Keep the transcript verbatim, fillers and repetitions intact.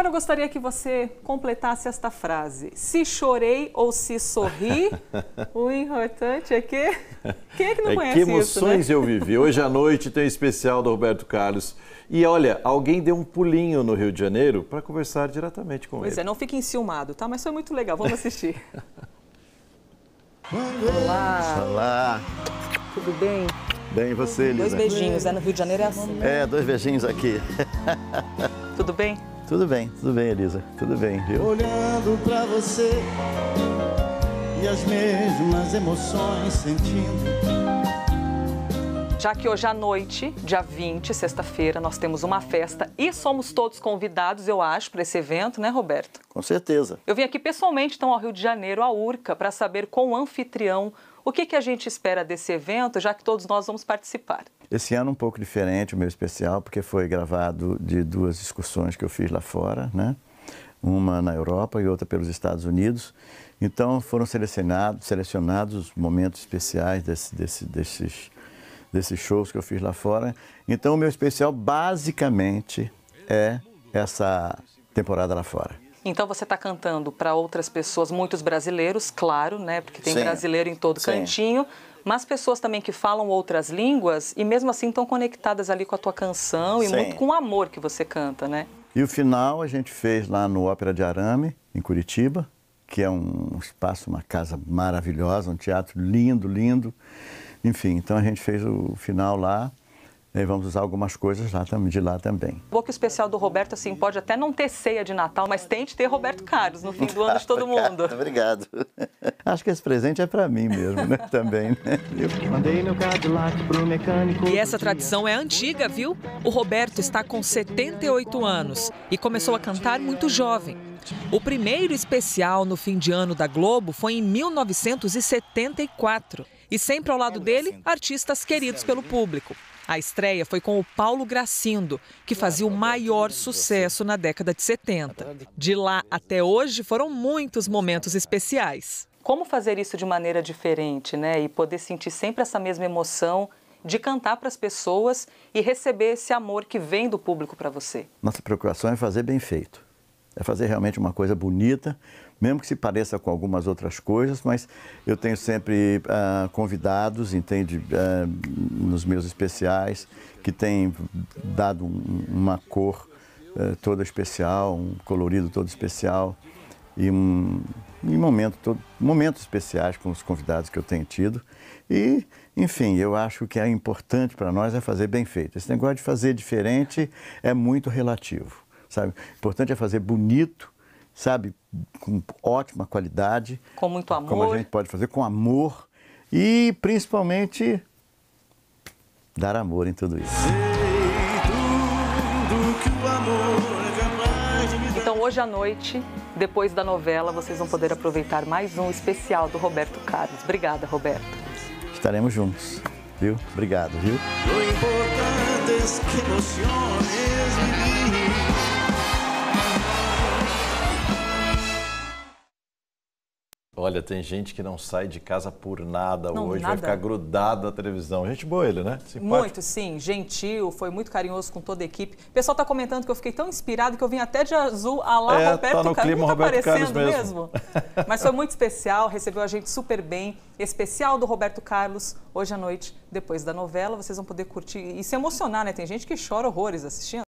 Agora eu gostaria que você completasse esta frase. Se chorei ou se sorri, o importante é que... Quem é que não é conhece que emoções isso, né? eu vivi. Hoje à noite tem um especial do Roberto Carlos. E olha, alguém deu um pulinho no Rio de Janeiro para conversar diretamente com pois ele. Pois é, não fique enciumado, tá? Mas foi muito legal, vamos assistir. Olá. Olá. Tudo bem? Bem, e você, Elisa? Dois beijinhos, né? No Rio de Janeiro é assim. É, dois beijinhos aqui. Tudo bem? Tudo bem, tudo bem, Elisa. Tudo bem, viu? Olhando pra você e as mesmas emoções sentindo. Já que hoje à noite, dia vinte, sexta-feira, nós temos uma festa e somos todos convidados, eu acho, para esse evento, né, Roberto? Com certeza. Eu vim aqui pessoalmente, então, ao Rio de Janeiro, à Urca, para saber com o anfitrião o que, que a gente espera desse evento, já que todos nós vamos participar. Esse ano um pouco diferente, o meu especial, porque foi gravado de duas excursões que eu fiz lá fora, né? Uma na Europa e outra pelos Estados Unidos. Então foram selecionados, selecionados momentos especiais desse, desse, desses, desses shows que eu fiz lá fora. Então o meu especial basicamente é essa temporada lá fora. Então você está cantando para outras pessoas, muitos brasileiros, claro, né? Porque tem Sim. brasileiro em todo Sim. cantinho, mas pessoas também que falam outras línguas e mesmo assim estão conectadas ali com a tua canção e Sim. muito com o amor que você canta, né? E o final a gente fez lá no Ópera de Arame, em Curitiba, que é um espaço, uma casa maravilhosa, um teatro lindo, lindo. Enfim, então a gente fez o final lá. E vamos usar algumas coisas lá, de lá também. Bom que o especial do Roberto, assim, pode até não ter ceia de Natal, mas tente ter Roberto Carlos no fim do ano de todo mundo. Obrigado. Acho que esse presente é para mim mesmo, né? Também, né? Eu mandei meu Cadillac pro mecânico. E essa tradição é antiga, viu? O Roberto está com setenta e oito anos e começou a cantar muito jovem. O primeiro especial no fim de ano da Globo foi em mil novecentos e setenta e quatro. E sempre ao lado dele, artistas queridos pelo público. A estreia foi com o Paulo Gracindo, que fazia o maior sucesso na década de setenta. De lá até hoje foram muitos momentos especiais. Como fazer isso de maneira diferente, né? E poder sentir sempre essa mesma emoção de cantar para as pessoas e receber esse amor que vem do público para você? Nossa preocupação é fazer bem feito. É fazer realmente uma coisa bonita, mesmo que se pareça com algumas outras coisas, mas eu tenho sempre uh, convidados, entende, uh, nos meus especiais, que têm dado um, uma cor uh, toda especial, um colorido todo especial e um, um momento todo, momentos especiais com os convidados que eu tenho tido. E, enfim, eu acho que é importante para nós é fazer bem feito. Esse negócio de fazer diferente é muito relativo. Sabe? O importante é fazer bonito, sabe, com ótima qualidade. Com muito amor. Como a gente pode fazer, com amor e, principalmente, dar amor em tudo isso. Então, hoje à noite, depois da novela, vocês vão poder aproveitar mais um especial do Roberto Carlos. Obrigada, Roberto. Estaremos juntos, viu? Obrigado, viu? Lo importante es que emociones vivir. Olha, tem gente que não sai de casa por nada não, hoje, nada. vai ficar grudado na televisão. Gente boa ele, né? Simpático. Muito, sim. Gentil, foi muito carinhoso com toda a equipe. O pessoal está comentando que eu fiquei tão inspirado que eu vim até de azul, a lá é, Roberto tá no Carlos. clima Tá Roberto Carlos parecendo mesmo. mesmo. Mas foi muito especial, recebeu a gente super bem. Especial do Roberto Carlos, hoje à noite, depois da novela. Vocês vão poder curtir e se emocionar, né? Tem gente que chora horrores assistindo.